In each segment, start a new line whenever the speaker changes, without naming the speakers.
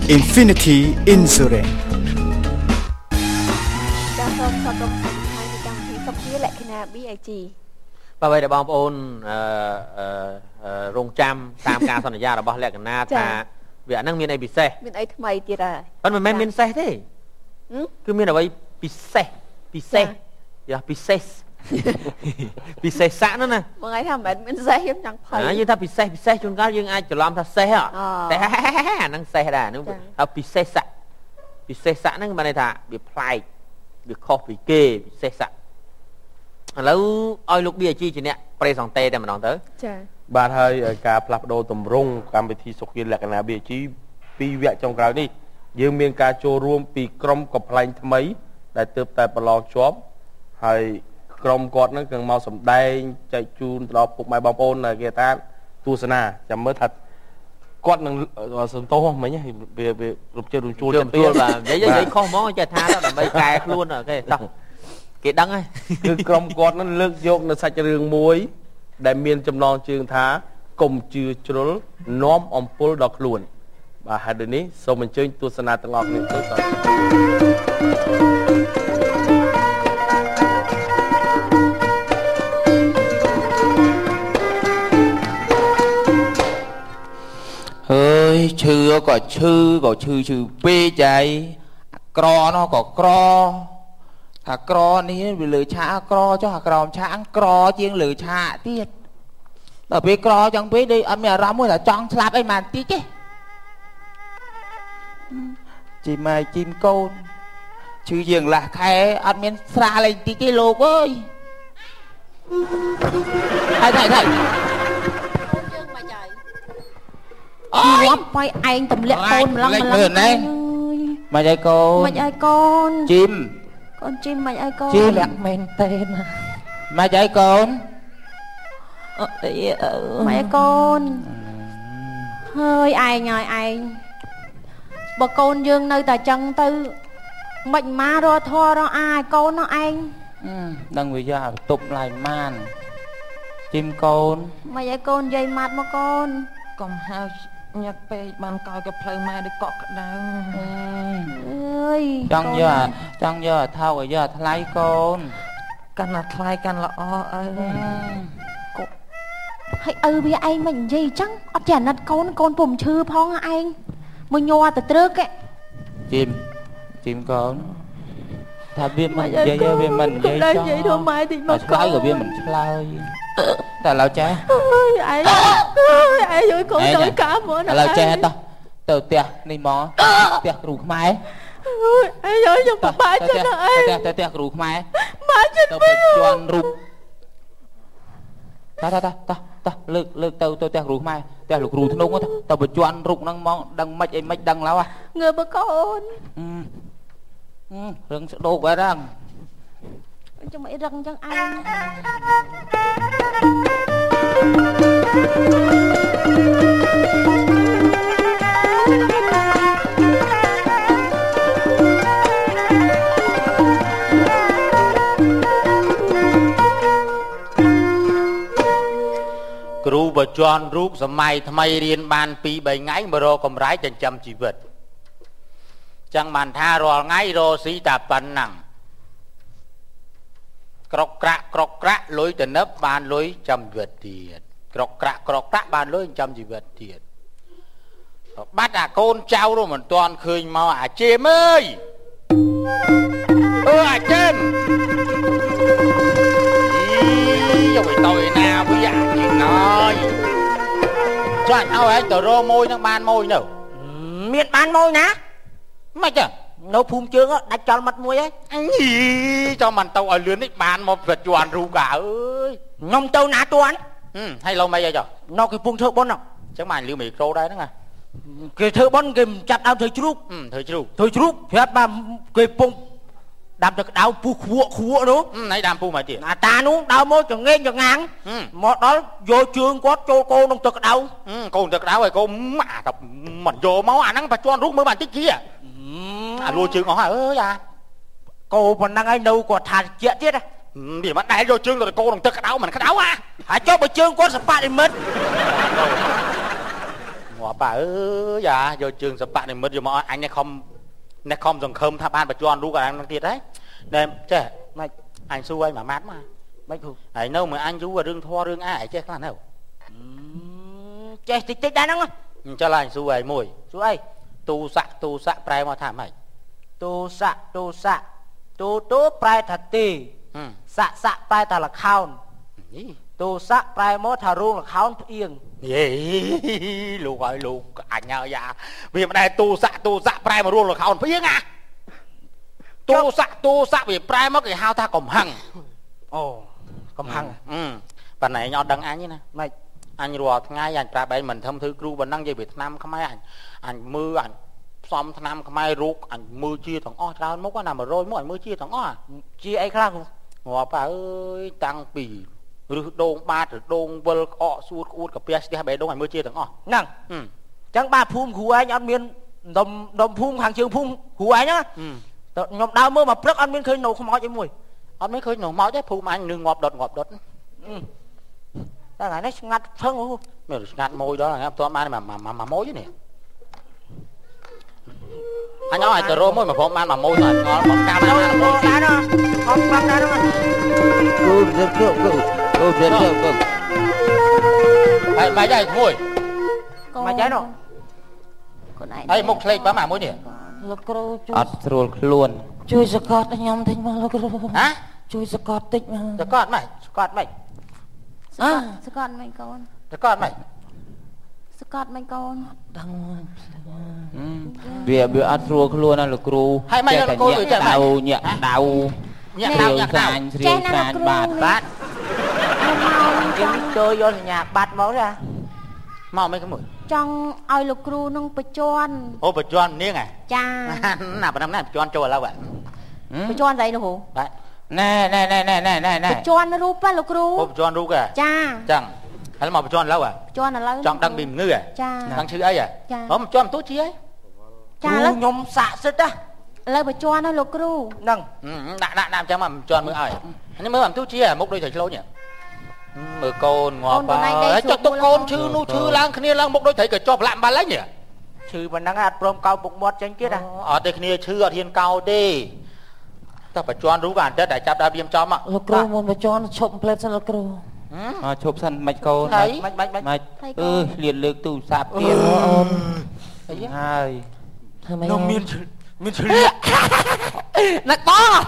Infinity Insurance
ចាសសូមស្វាគមន៍ថ្ងៃនេះកម្មវិធីសុខជាលក្ខណៈ BAG
បាទហើយបងប្អូនរងចាំតាមការសន្យារបស់លក្ខណៈថាវាអានឹងមានអីពិសេស
មានអីថ្មីទៀតហើយ
ប៉ុន្តែមិនមែនមានសេះទេគឺមានអ្វីពិសេសយ៉ាពិសេសពិសេសសាក់នោះណា
បងឯងថាមិនមែនមានសេះខ្ញុំចង់ភ័យ
យើងថាពិសេសជួនកាលយើងអាចច្រឡំថាសេះតែអានឹងសេះដែរនោះថាពិសេសសាក់ហ្នឹងបានន័យថាវាប្លែកវាខុសពីគេពិសេសសាក់ឥឡូវឲ្យលោក BAG ជាអ្នកប្រេសង់តេតែម្ដងទៅ
ចា
បាទហើយការផ្លាស់ប្ដូរទម្រង់កម្មវិធីសុខភាពលក្ខណៈ BAG ពីវគ្គចុងក្រោយនេះយើងមានការចូលរួមពីក្រុមកំប្លែងថ្មីដែលទើបតែប្រឡងជាប់ហើយក្រុមគាត់នឹងនឹងមកសម្ដែងចែកជូនទៅដល់ពុកម៉ែបងប្អូនគេថាទស្សនាចាំមើលថាគាត់នឹងសន្តោសមិញវារំជើបរំជួល
ចិត្តទៀតបាទនិយាយខុសហ្មងចេះថាដើម្បីកែខ្លួនគេតោះគេដឹងហើយ
គឺក្រុមគាត់នឹងលើកយកនៅសាច់រឿងមួយដែលមានចំណងជើងថាកុំជឿជ្រុលនាំអំពុលដល់ខ្លួនបាទហើយដូចនេះសូមអញ្ជើញទស្សនាទាំងអស់គ្នាទៅ
hơi chưa có chư bê chạy cro nó có cro thà cro ní vì lười cha cro cho hạt crom cha cro chiên lười cha tiết ở bê cro chẳng bê đi âm nhà rắm mới là chọn slap ấy màn tí chứ chỉ mày chim côn chứ dường là khai ăn miếng xa lên tí cái lô ơi thầy
lắm quay anh tầm lẹ côn lắm
mày ai con chim
con chim mày ai con
chim lẹ men tên mày ai con
mày ai con hơi ai nhời anh bà con dương nơi ta chân tư mình má rồi thôi đó ai con nó anh
đang bây giờ tục lại man chim con
mày ai con dây mặt mà con
còn hai nhặt pe bàn coi cái plei mai để cọ cả đau
ơi
trong giờ thao rồi giờ thay con
căn là thay căn là
hay với anh mình gì chắc ở chả nát con bùm chư phong anh mới nhòa từ trước ấy
chim con thà viên mình dây viên mình dây cho
vậy thôi mai thì mà
con rồi viên mình plei ta lao cha
ai ơi con tới cả bữa nào
lao cha ta từ tia đi mò tia rủ mai
ai ơi dùng một bài cho nó ai
tia rủ mai
mai chết
tao chọn rủ ta lực tao tia rủ mai tia lục rủ thung á tao bị chọn rủ năng mong đằng mạch đằng lao à
người bà con
rừng đồ quá răng
cho mấy răng chân anh
cừu bà chọn rút sớm mai tham ai riêng ban pi bảy ngày mà rồi cầm rái chân chăm chỉ vật chẳng bàn tha rồi ngay rồi xí tạp bắn nặng krok krak lối từ nấp ban lối trăm vật tiền krok krak ban lối trăm chỉ vật tiền bắt con trao rồi mình toàn khơi mau chêm ơi chêm rồi tôi nào bây giờ chuyện nói cho anh ao ấy tờ rô môi nó ban môi nữa
miền ban môi nè
mày chứ
nấu phun trương á đặt cho mặt mũi ấy
cho mình tao ở lươn ấy bàn một vật chuẩn rù cả ơi
nhom tao nã tuan
hay lâu mày vậy cho
nó cái phun thợ bón nào
chắc mày lưu micro đây đó nghe
cái thợ bón cái chặt đau thời chúc phép mà cái phun đam cho đau pu khua nữa
này đam pu mà chị
ta nó đau môi cho nghe cho ngang một đó vô trường có cho cô nông thực đau
cô thực đau rồi cô mà tập mình vô máu nắng và cho rút mới bàn tích kia lùa trường họ ơi
cô còn đang ai đâu còn thà chuyện chết à
vì mà đại vô chương rồi cô đồng thực cái đau mình cái đau
hãy cho bà chương có sập đi mất ngọt bà ơi dạ giờ trường sập bạn này mất rồi mà anh này không dòng khơm tháp ban bà cho ăn đu cả ăn tiệt đấy nên trẻ mày anh xui anh mà mát mà mày không ấy đâu mà anh chú vào rương thoa rương ai chết là đâu chết tích đá nắng cho là anh xui ấy mùi xui ấy tu sạ prai mà thảm mày tu sạ tu prai thật tì sạ prai ta là khao tu sạ prai mốt thà ruộng là khao yên lục ơi lục anh nhờ dạ vì mà này tu sạ prai mà ruộng là khao yên à tu sạ vì prai mất cái hao ta cầm hằng ồ cầm hằng bạn này nhau đăng anh như này mày anh rùa ngay anh ra bên mình thâm thư cru bên năng dây Việt Nam không ai anh mưa anh xong năm không ai ruột anh mưa chia thằng o ra mốt có nào mà rồi mỗi mưa chia thằng o chia ai khác không ngọt bà ơi tăng bì rồi đôn ba rồi đôn vơ ọ suốt út cà phê hai bé đôn anh mưa chia thằng o năng chẳng ba phun khu anh ăn miên đồng phun hàng trường phun khu anh nhá nhom đau mưa mà rất ăn miên khơi nổ không máu cho mùi anh mới khơi nổ máu chứ phun anh nương ngọt đột ta ngày nó ngắt phân luôn mày ngắt môi đó là tôi ăn mà môi chứ nè anh nói từ rô môi mà phom ăn mà môi rồi ngon món cam ăn môi cá đó không ăn đó mày dạy môi mày dạy nó ấy mục lên bám mà môi nè
ọt rồi luôn
chui sọt anh nhom thinh mà lo
hả
chui sọt tích mà
sọt mày sọt mày
con
sọt mày
Scott mấy con
đăng việc ăn rùa luôn là cừu
hay mày là cô
đau nhẹ sàn bát
chơi vô nhà bát máu ra mau mấy cái mũi
trong ai lục cừu nông bạch choan
ô bạch choan niếng à
cha
nào bữa năm nay bạch choan trôi lâu vậy
bạch choan vậy đâu hổ
nè
bạch choan nó rúp á lục cừu
bạch choan rúp à
cha
chẳng hay mà bạch choan lâu à
choan là lâu
chọn đăng bìm ngư à đăng chữ ấy à không choan tốt chi ấy
cha lắm
nhom xạ sứt á
lâu bạch choan nó lục cừu
nâng đạm chẳng mà choan mới ai anh mới làm tốt chi à mốc đôi thầy lô nhỉ mờ côn ngọt bà cho tôi côn chư nu chư lang kia lang mốc đôi thầy cái chọp lạm ba lấy nhỉ chư mà đang ăn prom cao bụng bọt tranh kia à ở đây kia chư ở thiên cao đi ta phải choan rú vàng tết đại chắp đa viêm chóm ạ
lục cừu muốn bạch choan chụp plate sang lục cừu
chụp sân mạch câu mạch liệt lực tù sạp kia hai
nó miên chữ nó to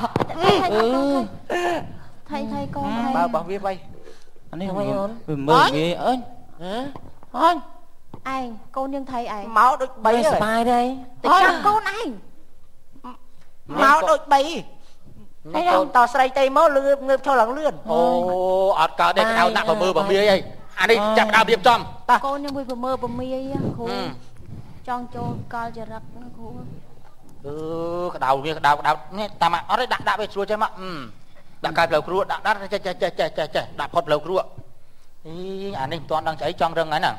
thầy con
bảo viết vay
anh ấy mơ ghê ơi
anh con nhưng thầy anh
máu đôi bấy rồi
bài đây chẳng con anh
máu đôi bấy thấy không tao say tay máu lươn cho lằng lươn ô ọt cả đây cái đau nặng vào mơ vào bia ấy anh đi chặt đau biếm chom
con nhưng vừa mơ vào mía khô trong cho coi cho rắc nó khô
cái đầu kia cái đầu nghe ta mà ở đây đạp về xuôi chơi mà đạp cài lầu cua đạp đạp phật lầu cua anh ấy toàn đang cháy trong rừng ấy nè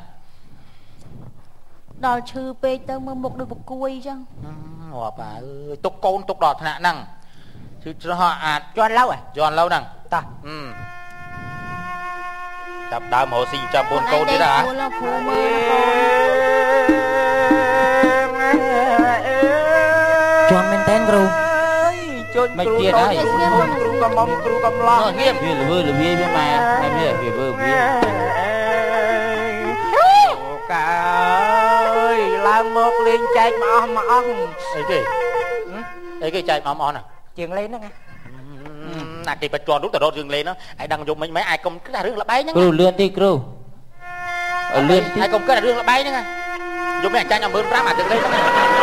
đòi chư pe tơ mơ một đôi bọc cùi chăng
ngọt bà ơi tục côn tục đọt nè năng chứ cho họ choan lâu à choan lâu năng ta chập đào màu xinh chập bồn côn đi đã
choan men ten cừu mày kia đấy
cừu cầm mông cừu cầm lo nghiêm
là vui bên mà em biết vừa
cả ơi làm một liên chạy mà ông ấy cái chạy mà ông nè chuyện lên đó nghe nè kì bạch tròn đúng tờ đốt dừng lên đó ai đang dùng mấy ai công cái là rương là bay nhá
cừu lươn đi cừu lươn
ai công cái là rương là bay nhá nghe dùng mấy anh trai nhầm bơm ra mà dừng lên đó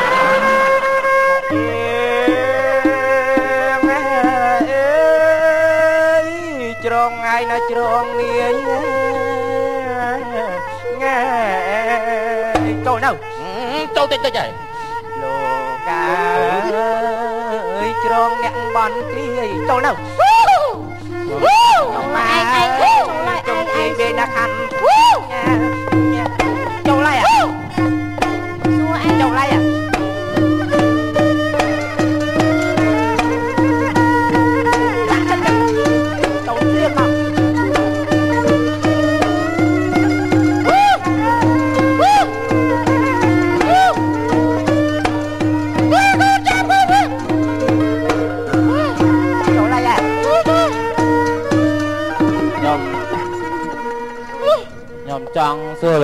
nghe tròn ai nó tròn nghe trôi đâu trôi tên tôi chạy lô ca ơi tròn nhặng bắn tí trôi đâu trông kia bên đã khăn trôi lại à trôi lại à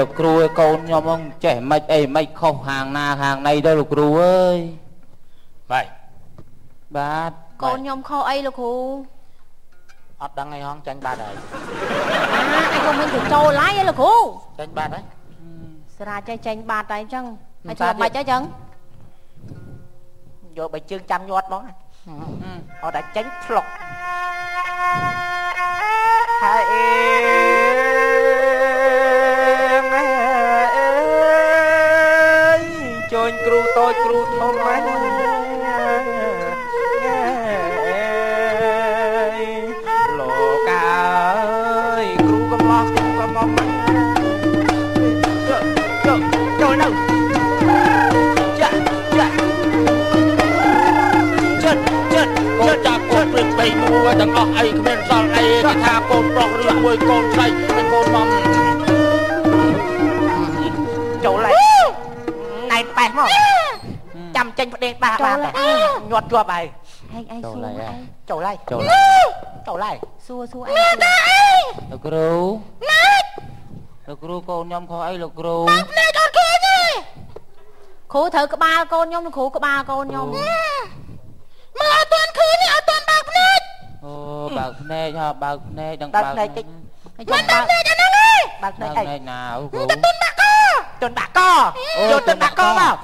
លោកគ្រូឲ្យកូនខ្ញុំហ្នឹងចេះមិនអីមិនខុសខាងណាខាងណីទៅលោកគ្រូអើយបាទ
កូនខ្ញុំខុសអីលោកគ្រូ
អត់ដឹងអីហងចាញ់បាត់ហើយ
អីក៏មិនទៅចូលឡាយឯលោកគ្រូ
ចាញ់បាត់ហើយ
ស្រាចេះចាញ់បាត់ហើយអញ្ចឹងហើយធ្វើបាច់អញ្ចឹង
យកបីជើងចាំញាត់មកអត់តែចាញ់ធ្លុកហើយ
ជួយគ្រូតូចគ្រូធំហ្នឹងលោកអើយគ្រូកំឡោះគ្រូកំឡោះចូលនៅកូនចាប់កូនព្រឹកបីមួយទាំងអស់អីគ្មានសល់អីគេថាកូនប្រុសឬមួយកូនស្រីហើយកូនមក
ចូលហើយណៃប៉ែមកចាំចេញប្តេងបាសបានញាត់ជាប់ហើយ
ឯងសួរ
ចូលហើយ
សួរឯង
លោកគ្រូលោកគ្រូកូនខ្ញុំខុសអីលោកគ្រូ
ណែកូនឃើញទេគ្រូត្រូវក្បាលកូនខ្ញុំគ្រូក្បាលកូនខ្ញុំមើលអត់ទាន់ឃើញអត់ទាន់បើកភ្នែក
អូបើកភ្នែកហ่าបើកភ្នែកដឹង
បើកភ្នែកតិច
មិនបើកភ្នែកអាហ្នឹងឯង
បើកភ្នែកអី
ណាអូគ្រូ
ទៅទុនបាក់ក
ទុនបាក់កយកទុនបាក់កមក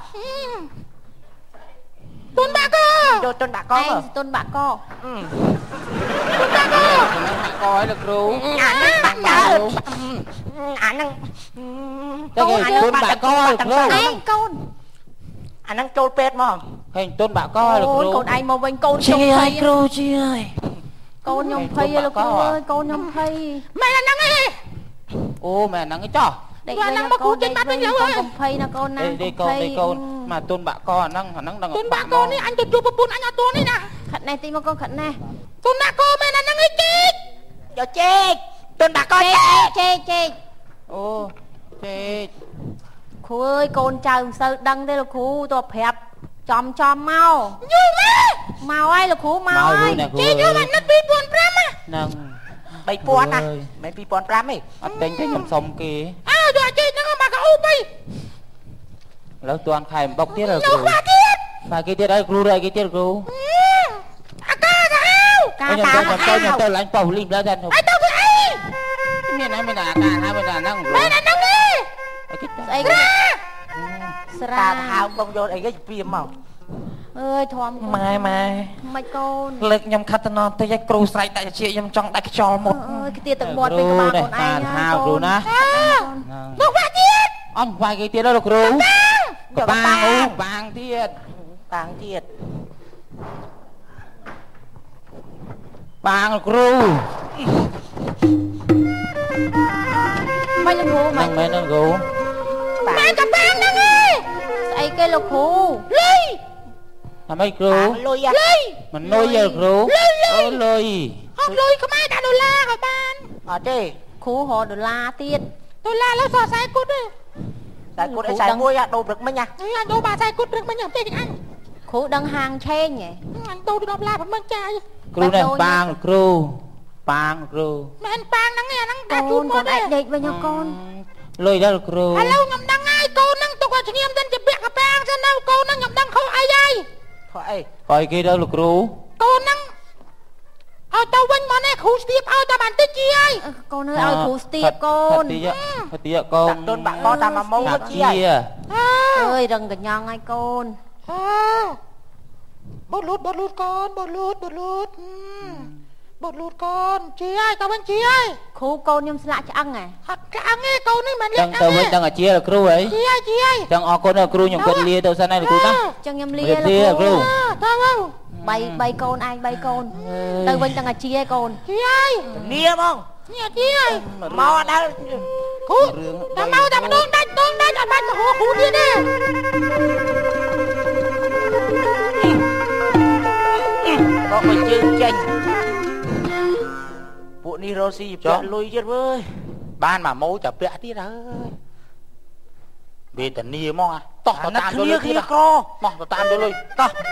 ទុនបាក់ក
យកទុនបាក់កមក
ទុនបាក់ក
ទុនបាក់កឲ្យលោកគ្រូ
អាហ្នឹងបាក់កើអាហ្នឹង
ទុនបាក់កលោកគ្រូ
កូន
អាហ្នឹងចូលពេទ្យមក
ហេទុនបាក់កលោកគ្រូ
កូនឯងមកវិញកូន
ខ្ញុំភ័យគ្រូជាហើ
យកូនខ្ញុំភ័យលោកគ្រូអើយកូនខ្ញុំភ័យមែនអាហ្នឹងឯង
អូមែនហ្នឹងឯងចោះ
អាហ្នឹងមកគ្រូចេញបាត់វិញលើកូនភ័យណាកូនណា
កូនមកទុនបាក់កអាហ្នឹងដឹង
ទុនបាក់កនេះអញទៅជួបប្រពន្ធអញអត់ទាន់នេះណាខិតនេះទីមកកូនខិតនេះទុនបាក់កមែនអាហ្នឹងឯងចេក
យកចេកទុនបាក់ក
ចេក
អូចេក
គ្រូអើយកូនចៅមិនសូវដឹងទេលោកគ្រូតើប្រាប់ចំមកយូរមកហើយលោកគ្រូមកហើយចេកយកអានិត2005
ហ្នឹង
3000ណាមិន2005ទេ
អត់ទិញទេខ្ញុំសុំគេ
យកអាចេកហ្នឹងមកកៅអ៊ូប
ឥឡូវទាន់ខែបុកទៀតលោកគ្រូបាទគេទៀតហើយគ្រូរកគេទៀតគ្រូ
អាកាទៅ
ខ្ញុំទៅឡាញ់ប៉ោះលីងដល់តែ
អីទៅធ្វើអី
មានអាកាហើយមានអាហ្នឹង
មែនអាហ្នឹងទេ
ស្អី
ស្រា
ហៅបងយកអីគេពីមក
អើយធំ
ម៉ែ
មិនកូន
លើកខ្ញុំខិតតំណតិចឲ្យគ្រូស្រែកដាក់ជាខ្ញុំចង់ដាក់ខ្យល់មុត
អើយខ្ទាតទឹកមាត់ពីក្បាលកូនឯង
ហៅគ្រូណា
លោកវាទៀត
អញវាយគេទៀតលោកគ្រូបាងអូបាងទៀត
បា
ងលោកគ្រូ
មិនលោកគ្រូមិន
លោកគ្រូ
បាងកំបាងហ្នឹងឯងស្អីគេលោកគ្រូលុយ
ថាម៉េចគ្រូ
លុយ
មិនលុយទេគ្រូអូលុយ
ហត់លុយខ្មែរដាក់ដុល្លារក៏បាន
អត់ទេ
គ្រូរកដុល្លារទៀតដុល្លារលើសខ្សែគុតទេ
ខ្សែគុតឯខ្សែមួយដូរព្រឹកមិញណា
អញដូរបាខ្សែគុតព្រឹកមិញទេអញគ្រូដឹងហាងឆេងហ៎អញដូរទៅ10ឡាប៉ុណ្្នឹងចាយ
គ្រូនេះបាងគ្រូបាងគ្រូ
មែនបាងហ្នឹងឯហ្នឹងដាក់ជូនមកឯងដេកវិញកូន
លុយដល់គ្រូ
ឥឡូវខ្ញុំដឹងហើយកូនហ្នឹងទុកឲ្យស្ងៀមទៅជាពាក់កប៉ាងសិននៅកូនហ្នឹងខ្ញុំដឹងខុសអីហើយ
ខុសអី
ខុសគេដល់លោកគ្រូ
កូនហ្នឹងឲ្យទៅវិញមកនេះគ្រូស្ទាបឲ្យតែបានតិចជាហើយកូនឲ្យគ្រូស្ទាបកូន
តិចកូន
ទុនបាក់កតាមម៉ោងទៅជា
អើយរឹងកញ្ញងឲ្យកូនបត់លូតកូនបត់លូតកូនជាហើយទៅវិញជាហើយគ្រូកូនខ្ញុំស្លាក់ឆ្អឹងហ៎អត់ឆ្អឹងទេកូននេះមិនលេង
ទៅវិញដឹងអាជាលោកគ្រូហី
ជាហើយ
ចឹងអរគុណលោកគ្រូខ្ញុំគិតលាទៅសិនហើយលោកគ្រូណា
ចឹងខ្ញុំលាលោកគ្រូទៅ3កូនឯង3កូនទៅវិញទាំងអាជាហើយកូនជាហើយ
នីហ្មង
នេះជាហើយ
មកដល់
គ្រូតែមកតែម្ដងដាច់អត់បាច់ទៅហៅគ្រូទៀតទេ
បោកជើងចេញពួកនេះរស់ស៊ីពាក់លុយទៀតវើយបានមកម៉ូតែពាក់ទៀតហើយវេទនាហ្មងតោះទៅតាមទៅលុយទៀតក្រមកទៅតាមទៅលុយតោះ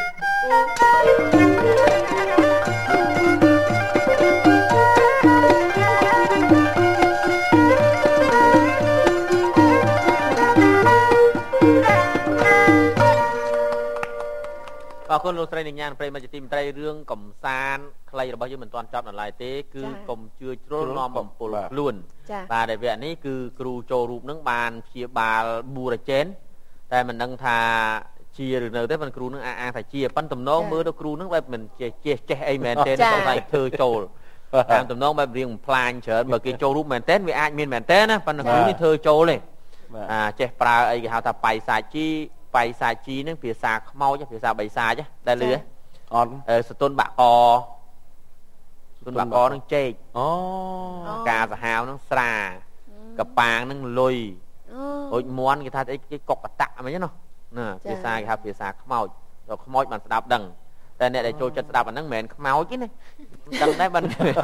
Và con lô này nhàn phải mà chỉ tìm tay rương cầm san clay là bao nhiêu mình toàn chọn ở lại thế cứ cầm chưa trốn nom bằng pol luôn và đại viện này cứ cừu trâu rụp nước bàn chia bà bù là chénแต่mình đang thà chia được nơi thế mình cừu nước ăn phải chia pan tầm nón mưa đâu cừu nước vậy mình chia ai mền tên không phải thơ trâu làm tầm nónแบบriêng plan chở mà cái trâu rụp mền tên vì ai miền mền tên á pan cừu như thơ trâu này chia pra ai cái hào thà bài xài chi nó phía xa mau chứ phía xa bày xa chứ đây lưới tôn bạc co nó chê cà và hào nó xà cà pang nó lùi ôi muốn cái thà cái cọc tạ mấy chứ nó nè phía xa cái phía xa mau rồi mau mà đạp đằngแต่เนี่ยได้โจจัดดับอันนั้นเหม็นเมาchứนี่ดังได้บัน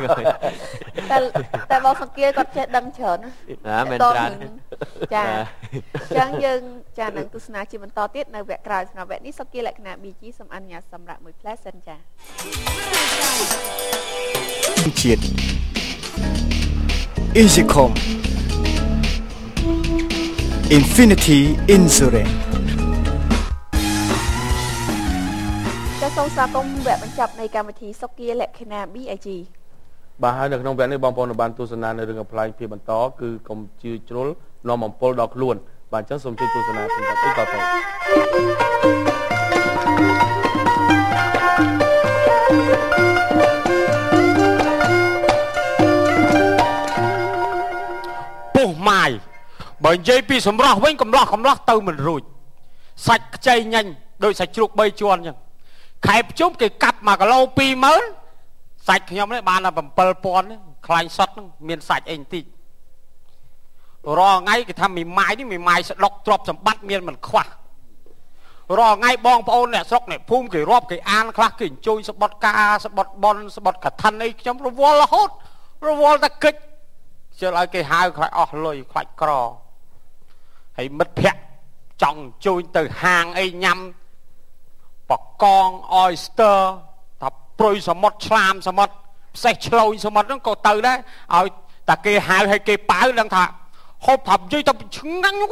แต่บอกสังเกตก็จะดังเฉิน
เหม็นจาน
จ้าจังยังจานังตุสนาชีมันต่อติดในแวะกลายสำหรับแวะนี้สังเกตแหละขณะบีจีสำอัญญาสำหรับมวยแพลสันจ้า
เฉียดEasycom Infinity Insurance
សូមស្វាគមន៍វគ្គបញ្ចប់នៃកម្មវិធីសុគាលក្ខណៈ BIG
បាទហើយនៅក្នុងវគ្គនេះបងប្អូនបានទស្សនានៅរឿង apply ភាពបន្តគឺកុំជឿជ្រុលនាំអំពុលដល់ខ្លួនបាទអញ្ចឹងសូមជួយទស្សនាបន្តទៅ
ពុះម៉ាយបើនិយាយពីសម្រស់វិញកំឡោះទៅមិនរួចសាច់ខ្ចីញ៉ាញ់ដោយសាច់ជ្រូក3ជាន់អញ្ចឹងខែប្រជុំគេកាប់1គីឡូ 20000សាច់ខ្ញុំនេះបានតែ 7000 ខ្លាញ់សុតហ្នឹងមានសាច់អីបន្តិចរាល់ថ្ងៃគេថាមីម៉ាយនេះមីម៉ាយស្ដុកទ្រព្យសម្បត្តិមានមិនខ្វះរាល់ថ្ងៃបងប្អូនអ្នកស្រុកអ្នកភូមិគេរាប់គេអានខ្លះគេអញ្ជើញស្បត់ការស្បត់បនស្បត់កឋិនអីខ្ញុំរវល់រហូតរវល់តែគិតជិលឲ្យគេហៅខ្លាចអស់លុយខ្លាចក្រហើយមិត្តភ័ក្តិចង់អញ្ជើញទៅហាងអីញ៉ាំបកង oyster ថាព្រុយសមុទ្រឆ្លាមសមុទ្រផ្សេងឆ្លូញសមុទ្រហ្នឹងក៏ទៅដែរឲ្យតែគេហៅឲ្យគេប៉ៅដឹងថាហូបប្រាប់និយាយទៅឆ្ងាញ់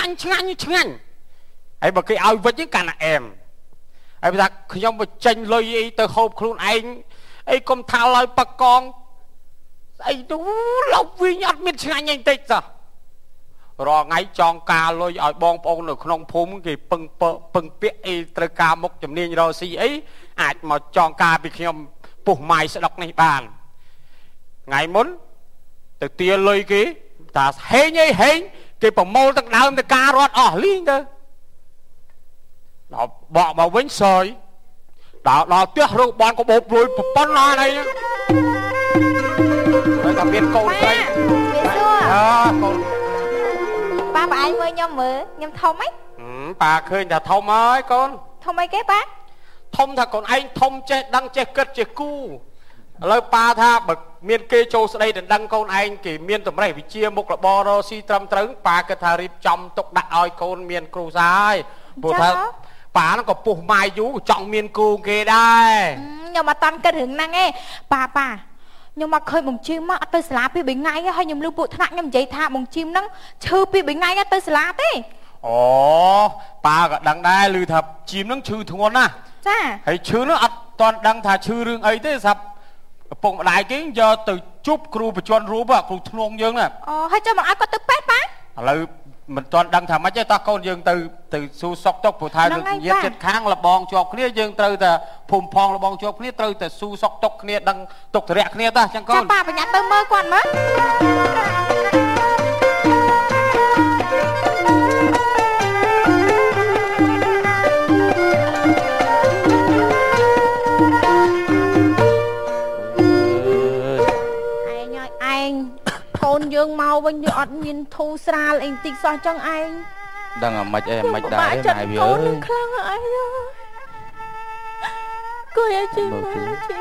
ហើយបើគេឲ្យវិចហ្នឹងកាន់តែអែមហើយថាខ្ញុំទៅចេញលុយអីទៅហូបខ្លួនឯងអីកុំថាឲ្យបកងស្អីទៅលប់វិញអត់មានឆ្ងាញ់អីបន្តិចសោះរាល់ថ្ងៃចងការលុយឲ្យបងប្អូននៅក្នុងភូមិគេពឹងពាក់អីត្រូវការមុខជំនាញរកស៊ីអីអាចមកចងការពីខ្ញុំពុះម៉ាយស្ដុកនេះបានថ្ងៃមុនទៅទាលុយគេថាហេងគេប្រមូលទាំងដើមទៅការរត់អស់លីងទៅដល់បកមកវិញសយដល់ផ្ទះរកបានកបោបលុយប៉ុណ្ណានេះហើយតែមានកូនស្រីកូន
ប៉ាឯងមើលខ្ញុំមើលខ្ញុំធំអី
ប៉ាឃើញថាធំហើយកូន
ធំអីគេប៉ា
ធំថាកូនឯងធំចេះដឹងចេះគិតចេះគូឥឡូវប៉ាថាបើមានគេចូលស្ដីដណ្ដឹងកូនឯងគេមានតម្រេះវិជាមុខរបររស៊ីត្រឹមត្រូវប៉ាគិតថារៀបចំទុកដាក់ឲ្យកូនមានគ្រូសាហើយព្រោះថាប៉ាហ្នឹងក៏ពុះម៉ាយយូរចង់មានគូគេដែរ
ខ្ញុំអត់តាន់គិតរឿងហ្នឹងទេប៉ាខ្ញុំមកឃើញបងជីមមកអត់ទៅសាលាពី3ថ្ងៃហើយខ្ញុំលឺពួកថ្នាក់ខ្ញុំនិយាយថាបងជីមហ្នឹងឈឺពី3ថ្ងៃអត់ទៅសាលាទេ
អូប៉ាក៏ដឹងដែរលឺថាជីមហ្នឹងឈឺធ្ងន់ណាស់
ចា
ហើយឈឺហ្នឹងអត់តាន់ដឹងថាឈឺរឿងអីទេស្រាប់ឪពុកម្ដាយគេយកទៅជប់គ្រូបច្ចុប្បន្នរូបគ្រូធ្នងយើងណា
អូហើយចាំមកឲ្យគាត់ទៅពេទ្យប៉ា
ឥឡូវមិនទាន់ដឹងថាម៉េចទេតោះកូនយើងទៅស៊ូសុកទុកព្រោះថាញាតិចិត្តខាងលបងជាប់គ្នាយើងត្រូវតែភូមិផងលបងជាប់គ្នាត្រូវតែស៊ូសុកទុកគ្នាដឹងទុកធរៈគ្នាតោះចឹងកូន
ប៉ាប្រញាប់ទៅមើលគាត់មើលកូនយើងមកវិញវាអត់មានធូរស្រាលអីតិចសោះចឹងឯង
ដឹងអាម៉េចអីមិនដែរម៉ែវាអើយ
ខ្លាំងអីគួយឲ្យជីមកជី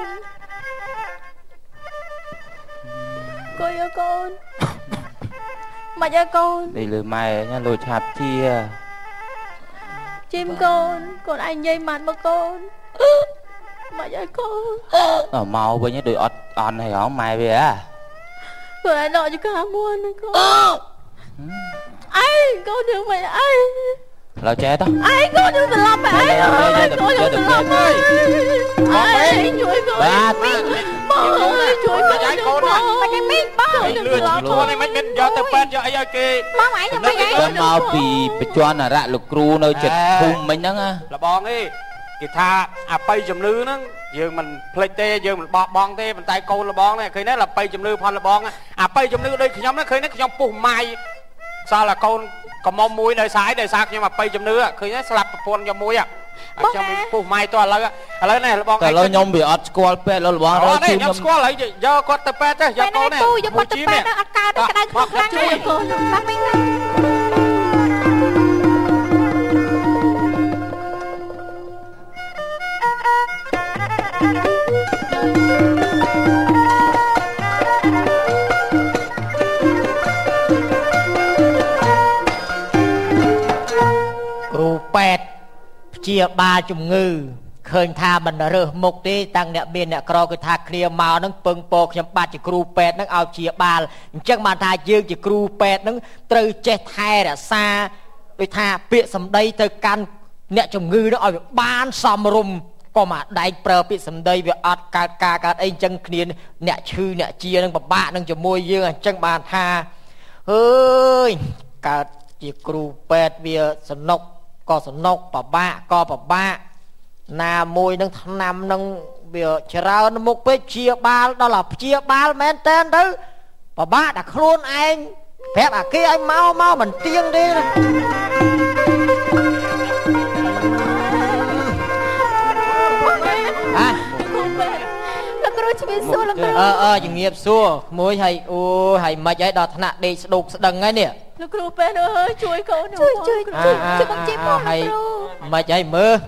គួយឲ្យកូនមិនឲ្យកូន
នេះលើម៉ែណាលួចឆាប់ជា
ជីមកូនឯងនិយាយម៉ាត់មកកូនមិនឲ្យកូន
មកវិញដូចអត់អន់ហើយហ៎ម៉ែវា
vừa ai nọ cho cả muôn này con ai con đừng mày ai
là chết đó
ai con đừng tự lập ai ơi con đừng tự lập ơi aiជួយcon
ba
បងơiជួយcon đừng conតែគេមីបងđừng tự lập
ខ្លួននេះមិនយកទៅពេទ្យយកអីឲ្យគេ
បងឯងយ៉ាងម៉េចឯង
con mauពីបញ្ជាន់អរៈលោកគ្រូនៅចិត្តភូមិមិញហ្នឹងណា
លបងអីគេថាអបិយជំនឿហ្នឹងយើងមិនភ្លេចទេយើងមិនបោះបង់ទេប៉ុន្តែកូនលបងនេះឃើញទេអបិយជំនឿផលលបងអបិយជំនឿដូចខ្ញុំនេះឃើញទេខ្ញុំពុះម៉ាយសល់តែកូនកំមុំមួយនៅសាយដោយសារខ្ញុំអបិយជំនឿឃើញទេស្លាប់ប្រពន្ធខ្ញុំមួយខ្ញុំពុះម៉ាយតឥឡូវនេះលបងតែឥឡូវ
ខ្ញុំវាអត់ស្គាល់ពេទ្យលបងរើជឿ
ខ្ញុំស្គាល់ហើយយកគាត់ទៅពេទ្យទៅយកកូននេះ
យកគាត់ទៅពេទ្យអត់កើតក្តៅក្នុងខ្លាំងទេកូនបាក់វិញណា
គ្រូពេទ្យព្យាបាលជំងឺឃើញថាមិនរើសមុខទេតាំងអ្នកមានអ្នកក្រគឺថាគ្នាមកហ្នឹងពឹងពោខ្ញុំបាត់ជាគ្រូពេទ្យហ្នឹងឲ្យព្យាបាលអញ្ចឹងបានថាយើងជាគ្រូពេទ្យហ្នឹងត្រូវចេះថែរក្សាដូចថាពាក្យសម្ដីទៅកាន់អ្នកជំងឺហ្នឹងឲ្យបានសមរម្យកុំអាដែកប្រើពាក្យសម្ដីវាអត់កើតការកើតអីអញ្ចឹងគ្នាអ្នកឈឺអ្នកជានឹងពិបាកនឹងជាមួយយើងអញ្ចឹងបានថាអើយកើតជាគ្រូពេទ្យវាសំណុកក៏សំណុកពិបាកក៏ពិបាកណាមួយនឹងថ្នាំនឹងវាច្រើនមុខពេកព្យាបាលដល់តែព្យាបាលមែនតើទៅពិបាកតែខ្លួនឯងប្រាប់អាគេឲ្យមកមិនទៀងទេ
លោកគ្រូជំរាបសួរលោកគ្រូ
ជំរាបសួរក្មួយហើយអូហើយមិនអីដល់ថ្នាក់ដេកស្ដុកស្ដឹងហើយនេះ
លោកគ្រូពេទ្យអើយជួយកូនជួយបងជិះមក
ហើយមិនអីមើល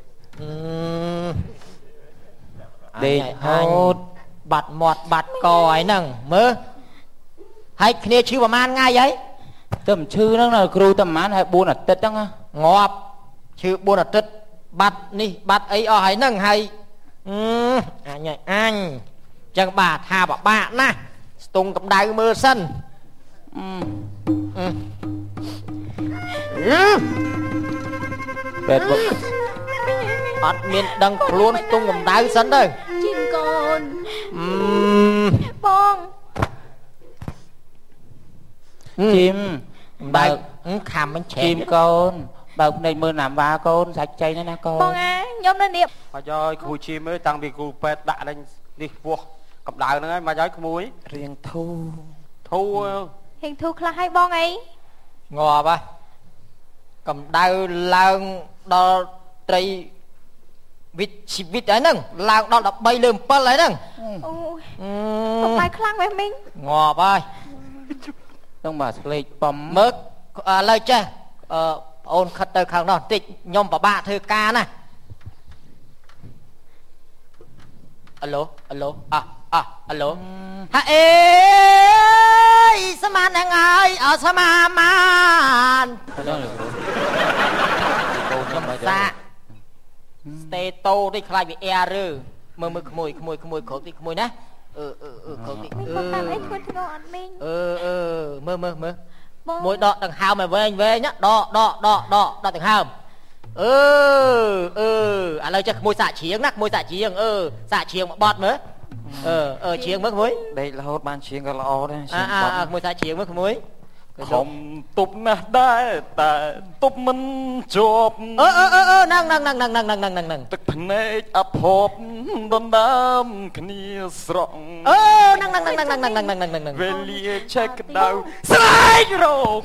ដេកហូតបាត់មាត់បាត់កហើយហ្នឹងមើលហើយគ្នាឈឺប្រហែលថ្ងៃហើយទៅមិនឈឺហ្នឹងគ្រូតែប្រហែលហើយ4អាទិត្យហ្នឹងងាប់ឈឺ4អាទិត្យបាត់នេះបាត់អីអស់ហើយហ្នឹងហើយអញចឹងបាទថាពិបាកណាស់ស្ទង់កម្ដៅមើលសិនពេទ្យអត់មានដឹងខ្លួនស្ទង់កម្ដៅសិនទៅ
ជីមកូនបង
ជីមបើខំមិនឆែកជីមកូនបើភ្នែកមើលណាំវ៉ាកូនសាច់ចៃណាកូន
បងខ្ញុំនៅនេះ
មកយកគ្រូជីមើលតាំងពីគ្រូពេទ្យដាក់លេងនេះពោះកម្ដៅហ្នឹងហើយមកយកក្មួយ
រៀងធូ
រៀងធូខ្លះហើយបងអី
ងាប់ហ៎កម្ដៅឡើងដល់ត្រីវិតជីវិតហើយហ្នឹងឡើងដល់13លើ7ហើយហ្នឹង
អូយកម្ដៅខ្លាំងមែនមីង
ងាប់ហើយต้องមកស្លេកបំមើលឥឡូវចេះប្អូនខិតទៅខាងនោះបន្តិចខ្ញុំពិបាកធ្វើការណាអាឡូអាឡូហាអេស្មានហ្នឹងហើយអត់ស្មានបានខ្ញុំសាស្តេតូនេះខ្លាចវាអែរើមើលក្មួយក្រោកទីក្មួយណាក្រោកទី
តាមអីធ្វើធ្ងន់អត់មីង
មើលមួយដកដង្ហើមឲ្យវែងណាដកដង្ហើមឥឡូវចេះក្មួយសាក់ជ្រៀងណាក្មួយសាក់ជ្រៀងសាក់ជ្រៀងមកបត់មើលជ្រៀងមើលក្មួយ
ដេករហូតបានជ្រៀងក៏ល្អដែរ
ក្មួយសាក់ជ្រៀងមើលក្មួយ
ខំទប់ណាស់ដែរតែទប់មិនជាប់
ហ្នឹង
ទឹកភ្នែកអភ័ព្វដណ្ដើមគ្នាស្រក់
ហ្នឹង
វេលាឆែកក្តៅស្រែករក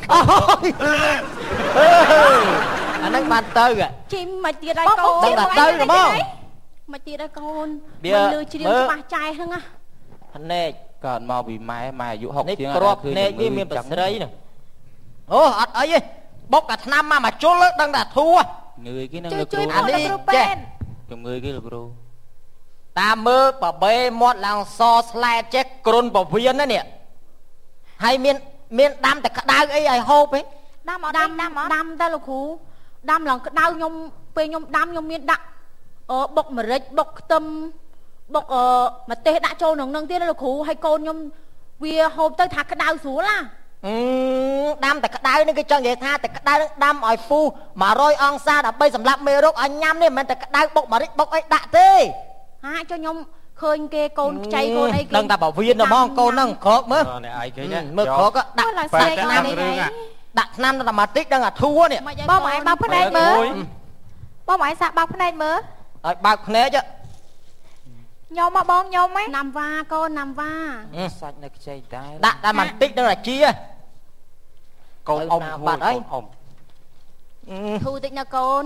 អាហ្នឹងបានទៅ
ជីមិនទៀតហើយកូន
ទៅហ្មង
មិនទៀតហើយកូនមិនលឺជ្រៀងច្បាស់ចាយហ្នឹងណា
ភ្នែកកើតមកពីម៉ែអាយុ60ជាងគ្រាប់ភ្នែកវាមានប្រស្រីហ្នឹងអូអត់អីទេបុកអាថ្នាំមកជុលដឹងតែធូរងើយគេនឹងលោកគ្រូ
អានេះចេះ
ជំងឺគេលោកគ្រូតាមមើលបបេមាត់ឡើងសស្លែតចេះគ្រុនពវៀនណានេះហើយមានដាំតែក្តៅអីឲ្យហូបទេ
ដាំតែលោកគ្រូដាំឡើងក្តៅខ្ញុំពេលខ្ញុំដាំខ្ញុំមានដាក់បុកម្រេចបុកខ្ទឹមបុកម្ទេសដាក់ចូលក្នុងនឹងទៀតលោកគ្រូហើយកូនខ្ញុំវាហូបទៅថាក្តៅស្រួលណា
ដាំតែក្តៅនេះគេចង់និយាយថាតែក្តៅនឹងដាំឲ្យពុះ100អង្សាដើម្បីសម្រាប់មេរោគឲ្យញ៉ាំនេះមិនមែនតែក្តៅបុកម្រេចបុកអីដាក់ទេ
ហាចុះខ្ញុំឃើញគេកូនខ្ចីកូនអីគេ
ដឹងតែបើវៀនហ្មងកូនហ្នឹងក្រកមើល
អ្នកឯងគេណា
មើលក្រកដាក់
ស្លេកណានេះ
ដាក់ថ្នាំតែម៉ាទិកដឹងអាធួនេះ
បងឯងបើកភ្នែកមើលបងឯងសាក់បើកភ្នែកមើល
ឲ្យបើកភ្នែក
ខ្ញុំមកបងខ្ញុំហ៎ណាំវ៉ាកូនណាំវ៉ា
សាច់នៅខ្ចីដែរ
ដាក់តែបន្តិចនឹងអាជា
កូនអ៊ំបាត់ហើយកូន
ធូរតិចណាកូន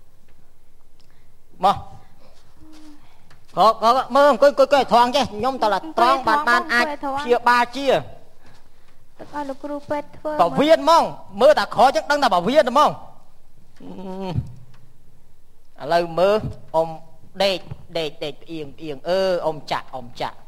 មកកមើលអង្គុយត្រង់ចេះខ្ញុំតើត្រង់បានអាចព្យាបាលជា
ទឹកឲ្យលោកគ្រូពេទ្យធ្វើ
បើវៀនហ្មងមើលតែក្រចឹងដឹងតែបើវៀនហ្មងឥឡូវមើលអ៊ំដេកផ្អៀងអ៊ំចាក់ចាក់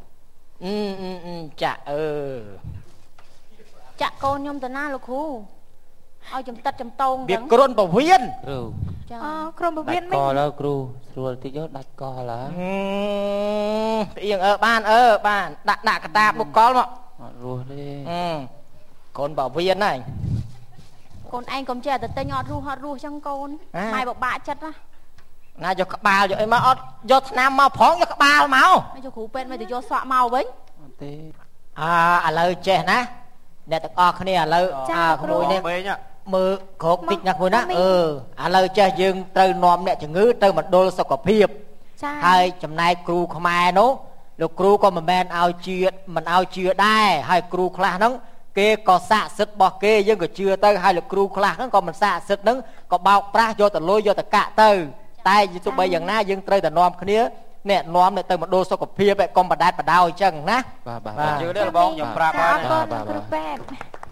ចាក់កូនខ្ញុំទៅណាលោកគ្រូឲ្យចំតិតចំតង
វាគ្រុនបវៀន
គ្រូ
ចាគ្រុនបវៀន
មិនកលើគ្រូស្រួលតិចដាច់កឡើ
ផ្អៀងបានដាក់កតាបុកកលមក
អត់រស់ទេ
កូនបវៀនហើ
យកូនឯងកុំចេះតែទិញអត់រស់ចឹងកូនម៉ែបបាក់ចិត្ត
ណាយកក្បាលយកអីមកអត់យកថ្នាំមកផងយកក្បាលមក
យកគ្រូពេទ្យមកទៅយកសក់មកវិញ
អត់ទេ
ឥឡូវចេះណាអ្នកទាំងអស់គ្នាឥឡូវក្មួយនេះមើលក្រកតិចណាក្មួយណាឥឡូវចេះយើងត្រូវនាំអ្នកជំងឺទៅមណ្ឌលសុខភាពហើយចំណែកគ្រូខ្មែរនោះលោកគ្រូក៏មិនមែនឲ្យជឿមិនឲ្យជឿដែរហើយគ្រូខ្លះហ្នឹងគេក៏ស័ក្តិសិទ្ធិរបស់គេយើងក៏ជឿទៅហើយលោកគ្រូខ្លះហ្នឹងក៏មិនស័ក្តិសិទ្ធិហ្នឹងក៏បោកប្រាស់យកទៅលុយយកទៅកាក់ទៅតែទោះបីយ៉ាងណាយើងត្រូវតែនាំគ្នាអ្នកនាំទៅមណ្ឌលសុខភាពឯកុំបដាច់បដោយអញ្ចឹងណា
បាទ
ជឿទេបងខ្ញុំប្រាប់ហើយ
គ្រូពេទ្យ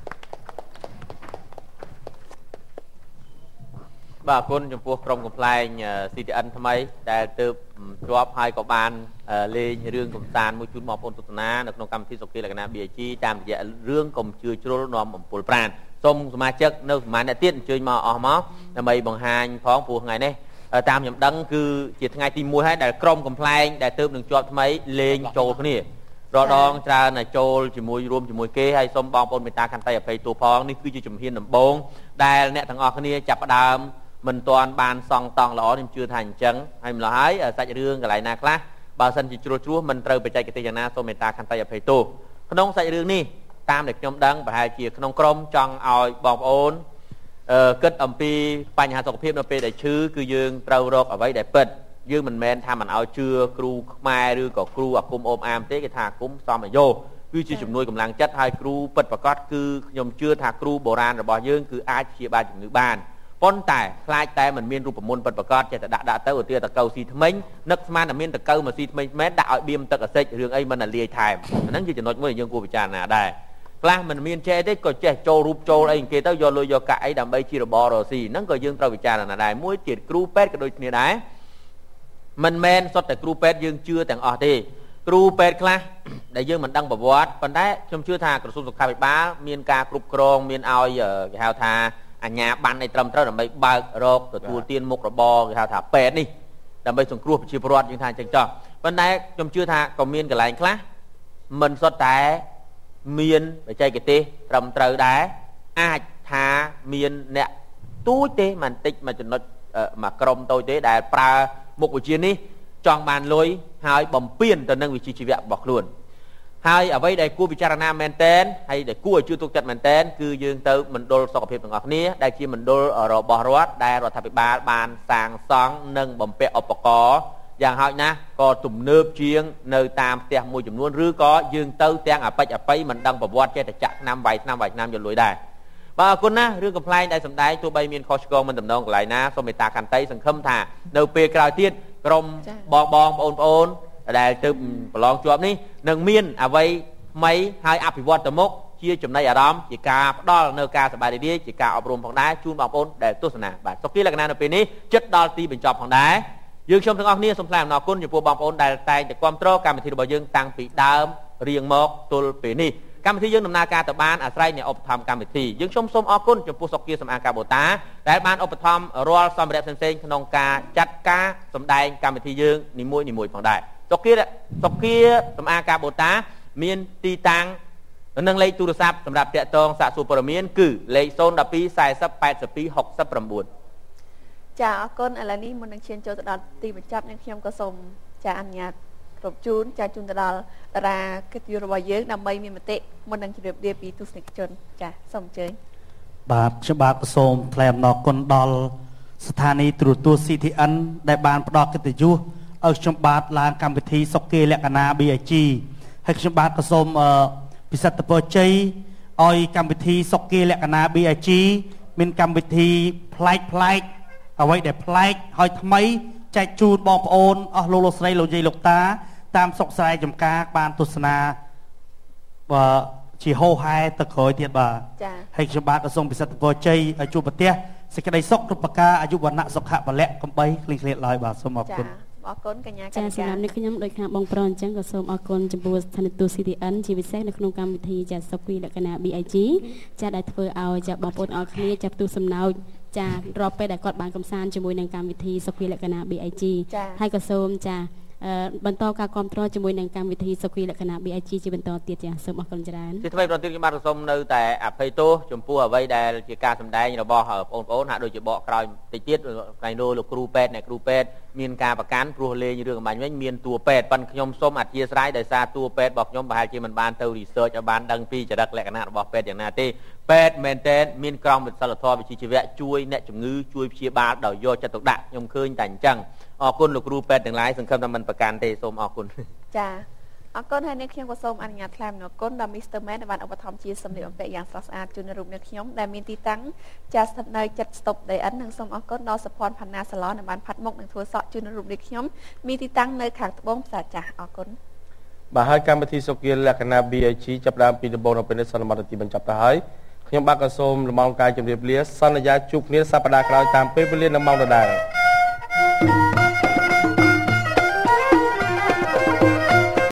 បាទអរគុណចំពោះក្រុមកំ pl ែង CTN ថ្មីដែលទើបជាប់ហើយក៏បានលេងរឿងកំសាន្តមួយជូនបងប្អូនទស្សនានៅក្នុងកម្មវិធីសុខលក្ខណៈ BAG តាមរយៈរឿងកុំជឿជ្រុលនាំអំពុលប្រាណសូមសមាជិកនៅប្រហែលអ្នកទៀតអញ្ជើញមកអស់មកដើម្បីបង្ហាញផងព្រោះថ្ងៃនេះតាមខ្ញុំដឹងគឺជាថ្ងៃទី1ហើយដែលក្រុមកំ pl ែងដែលទើបនឹងជាប់ថ្មីលេងចូលគ្នារដងច្រើនចូលជាមួយរួមជាមួយគេហើយសូមបងប្អូនមេត្តាខន្តីអភ័យទោសផងនេះគឺជាជំហានដំបូងដែលអ្នកទាំងអស់គ្នាចាប់ផ្ដើមមិនទាន់បានសង់តង់ល្អខ្ញុំជឿថាអញ្ចឹងហើយម្ល៉េះហើយសាច់រឿងកន្លែងណាខ្លះបើសិនជាជ្រួសមិនត្រូវបច្ចេកទេសយ៉ាងណាសូមមេត្តាខន្តីអភ័យទោសក្នុងសាច់រឿងនេះតាមដែលខ្ញុំដឹងប្រហែលជាក្នុងក្រុមចង់ឲ្យបងប្អូនគិតអំពីបញ្ហាសុខភាពនៅពេលដែលឈឺគឺយើងត្រូវរកអ្វីដែលពិតយើងមិនមែនថាមិនឲ្យជឿគ្រូខ្មែរឬក៏គ្រូអាគមអូមអាមទេគេថាអាគមសមអាយុគឺជាជំនួយកម្លាំងចិត្តហើយគ្រូពិតប្រាកដគឺខ្ញុំជឿថាគ្រូបុរាណរបស់យើងគឺអាចព្យាបាលជំងឺបានប៉ុន្តែខ្លាចតែមិនមានរូបមន្តពិតប្រាកដចេះតែដាក់ទៅឧទាហរណ៍តកៅស៊ីថ្មិញនឹកស្មានតែមានតកៅមកស៊ីថ្មិញមែនដាក់ឲ្យបៀមទឹកអាសិចរឿងអីមិនលាយថែមអាហ្នឹងជាចំណុចមួយដែលយើងគួរពិចារណាដែរខ្លះមិនមានចេះទេក៏ចេះចូលរូបចូលអីគេទៅយកលុយយកកាក់អីដើម្បីជារបររស៊ីហ្នឹងក៏យើងត្រូវពិចារណាដែរមួយទៀតគ្រូពេទ្យក៏ដូចគ្នាដែរមិនមែនសុទ្ធតែគ្រូពេទ្យយើងជឿទាំងអស់ទេគ្រូពេទ្យខ្លះដែលយើងមិនដឹងប្រវត្តិប៉ុន្តែខ្ញុំជឿថាក្រសួងសុខាភិបាលមានការគ្រប់គ្រងមានឲ្យគេហៅថាអញ្ញាប័ណ្ណឲ្យត្រឹមត្រូវដើម្បីបើករកទទួលទានមុខរបរគេហៅថាពេទ្យនេះដើម្បីសង្គ្រោះប្រជាពលរដ្ឋយើងថាអញ្ចឹងចោះប៉ុន្តែខ្ញុំជឿថាក៏មានកន្លែងខ្លះមិនសុទ្ធតែមានបច្ចេកទេសត្រឹមត្រូវដែរអាចថាមានអ្នកទូចទេមិនតិចមួយចំណុចមួយក្រុមតូចទេដែលប្រើមុខវិជ្ជានេះចង់បានលុយហើយបំពេញទៅនឹងវិជ្ជាជីវៈរបស់ខ្លួនហើយអ្វីដែលគួរពិចារណាមែនតែនហើយដែលគួរឲ្យជឿទុកចិត្តមែនតែនគឺយើងទៅមណ្ឌលសុខភាពទាំងអស់គ្នាដែលជាមណ្ឌលរបស់រដ្ឋដែលរដ្ឋាភិបាលបានសាងសង់និងបំពាក់ឧបករណ៍យ៉ាងហោចណាស់ក៏ទំនើបជាងនៅតាមផ្ទះមួយចំនួនឬក៏យើងទៅទាំងអបិចអបិយមិនដឹងប្រវត្តិចេះតែចាក់ឆ្នាំវាយឆ្នាំយកលុយដែរបាទអរគុណណារឿងកំ pl ែងដែលសម្ដែងទោះបីមានខុសឆ្គងមិនដំណងកន្លែងណាសូមមេត្តាខន្តីសង្ឃឹមថានៅពេលក្រោយទៀតក្រុមបងប្អូនដែលទើបប្រឡងជាប់នេះនឹងមានអ្វីថ្មីហើយអភិវឌ្ឍទៅមុខជាចំណៃអារម្មណ៍ជាការផ្ដល់នៅការសប្បាយរីករាយជាការអប់រំផងដែរជូនបងប្អូនដែលទស្សនាបាទសុខលក្ខណៈនៅពេលនេះចិត្តដល់ទីបញ្ចប់ផងដែរយើងខ្ញុំទាំងអស់គ្នាសូមថ្លែងអំណរគុណចំពោះបងប្អូនដែលតែងតែគាំទ្រកម្មវិធីរបស់យើងតាំងពីដើមរៀងមកទល់ពេលនេះកម្មវិធីយើងដំណើរការទៅបានអាស្រ័យអ្នកឧបត្ថម្ភកម្មវិធីយើងខ្ញុំសូមអរគុណចំពោះសុគាសម្អាងកាបូតាដែលបានឧបត្ថម្ភរាល់សម្ភារៈផ្សេងៗក្នុងការចាត់ការសម្ដែងកម្មវិធីយើងនីមួយៗផងដែរសុគាសម្អាងកាបូតាមានទីតាំងនឹងលេខទូរស័ព្ទសម្រាប់តាក់ទងសាកសួរព័ត៌មានគឺលេខ 012 40 82 69
ចាអរគុណឥឡូវនេះមុននឹងឈានចូលទៅដល់ទីបញ្ចប់នឹងខ្ញុំក៏សូមចាអនុញ្ញាតគ្រប់ជូនចាជូនទៅដល់តារាកិត្តិយសរបស់យើងដើម្បីមានមតិមុននឹងជម្រាបលាពីទស្សនិកជនចាសូមអញ្ជើញ
បាទខ្ញុំបាទក៏សូមថ្លែងអំណរគុណដល់ស្ថានីយ៍ទូរទស្សន៍ CTN ដែលបានផ្ដល់កិត្តិយសឲ្យខ្ញុំបាទឡើងកម្មវិធីសុកេលក្ខណៈ BIG ហើយខ្ញុំបាទក៏សូមពិសិដ្ឋពរជ័យឲ្យកម្មវិធីសុកេលក្ខណៈ BIG មានកម្មវិធីប្លែកអ្វីដែលប្លែកហើយថ្មីចែកជូនបងប្អូនអស់លោកស្រីលោកយាយលោកតាតាមសុខស្រែចំការបានទស្សនាជាហោហែទៅក្រោយទៀតបាទចា៎ហើយខ្ញុំបាទក៏សូមពិសិដ្ឋពរជ័យឲ្យជួបប្រទះសេចក្តីសុខគ្រប់ប្រការអាយុវណ្ណៈសុខៈពលៈកំបីគ្លៀងគ្លាតឡើយបាទសូមអរគុណ
អរគុណកញ្ញា
ចាសម្រាប់នេះខ្ញុំដូចខាងបងប្រុសអញ្ចឹងក៏សូមអរគុណចំពោះស្ថានទូត CTN ជាពិសេសនៅក្នុងកម្មវិធីចាសុខីលក្ខណៈ BIG ចាដែលធ្វើឲ្យចាបងប្អូនអរគ្នាចាប់ទូសំណោចចារាល់ពេលដែលគាត់បានកំសាន្តជាមួយនឹងកម្មវិធីសុខីលក្ខណៈ BIG ហើយក៏សូមចាបន្តការគ្រប់គ្រងជាមួយនឹងកម្មវិធីសុខីលក្ខណៈ BIG ជាបន្តទៀតចាសូមអរគុណច្រើន
ជាថ្មីបន្តទៀតខ្ញុំបាទសូមនៅតែអភ័យទោសចំពោះអ្វីដែលជាការសម្ដែងរបស់បងប្អូនហាក់ដូចជាបកក្រោយតិចទៀតថ្ងៃនោះលោកគ្រូពេទ្យអ្នកគ្រូពេទ្យមានការប្រកាន់ព្រោះលេងរឿងអំបញ្ញវិញមានតួពេទ្យប៉ុន្តែខ្ញុំសូមអធិស្ឋានដោយសារតួពេទ្យរបស់ខ្ញុំប្រហែលជាមិនបានទៅ research ឲ្យបានដឹងពីចរិតលក្ខណៈរបស់ពេទ្យយ៉ាងណាទេពេទ្យមែនតើមានក្រមវិទ្យាសាស្ត្រវិជ្ជាជីវៈជួយអ្នកជំងឺជួយព្យាបាលដោយយកចិត្តទុកដាក់ខ្ញុំឃើញតែអញ្ចឹងអរគុណលោកគ្រូពេទ្យទាំងឡាយសង្ឃឹមថាមិនប្រកាន់ទេសូមអរគុណ
ចាអរគុណហើយនេះខ្ញុំក៏សូមអនុញ្ញាតថ្លែងអំណរគុណដល់ Mr. Man ដែលបានឧបត្ថម្ភជាសម្លៀកបំពាក់យ៉ាងស្រស់ស្អាតជូនរូបអ្នកខ្ញុំដែលមានទីតាំងចាស្ថិតនៅចិត្តស្តុប DN និងសូមអរគុណដល់សុភ័ណ្ឌផាណាសាឡនដែលបានផាត់មុខនិងធ្វើសក់ជូនរូបអ្នកខ្ញុំមានទីតាំងនៅខាងត្បូងផ្សារចាស់អរគុណ
បាទហើយកម្មវិធីសុខីលក្ខណៈ BIG ចាប់ផ្ដើមពីដំបូងដល់ពេលនេះសន្មតទីបញ្ចប់ទៅហើយខ្ញុំបាទក៏សូមលំអរកាយជម្រាបលាសន្យាជួបគ្នាសប្តាហ៍ក្រោយតាមពេលវេលានិងម៉ោងដដែល